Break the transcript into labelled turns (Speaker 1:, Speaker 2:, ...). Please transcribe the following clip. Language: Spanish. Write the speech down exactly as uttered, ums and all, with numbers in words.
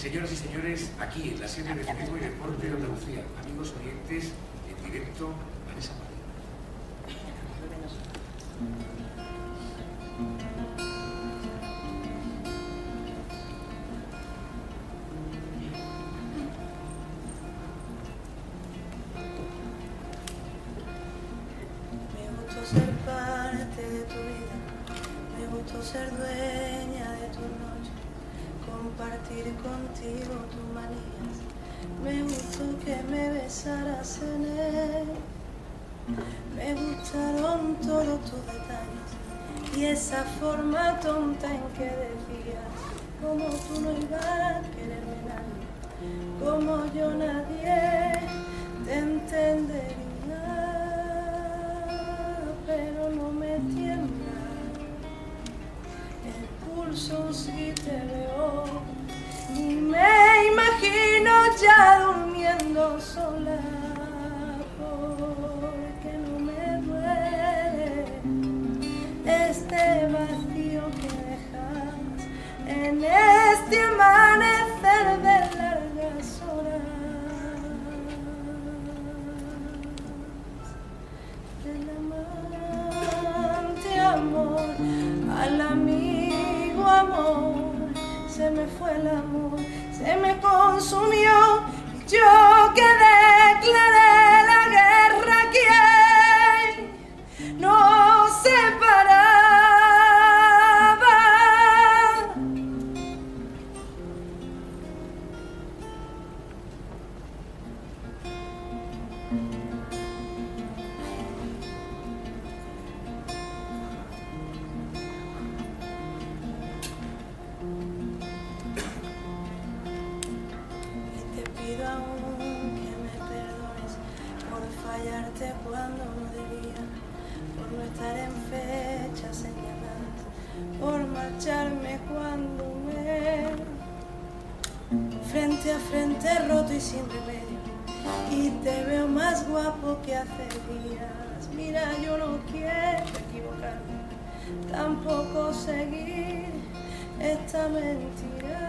Speaker 1: Señoras y señores, aquí en la sede de Turismo y Deporte de Andalucía, amigos oyentes, en directo, Vanessa Padilla.
Speaker 2: Me gustó ser parte de tu vida, me gustó ser dueña de tu noche, compartir contigo tus manías, me gustó que me besaras en él, me gustaron todos tus detalles y esa forma tonta en que decías como tú no ibas a quererme nadie, como yo nadie te entendería, pero no me tiembla el pulso si te veo y me imagino ya durmiendo sola, porque no me duele este vacío que dejas en este amanecer de largas horas. Del amante amor al amigo amor, se me fue el amor, se me consumió y yo que declaré la guerra a quien nos separaba. Pido aún que me perdones por fallarte cuando no debía, por no estar en fechas señaladas, por marcharme cuando me frente a frente roto y sin remedio, y te veo más guapo que hace días. Mira, yo no quiero equivocarme, tampoco seguir esta mentira.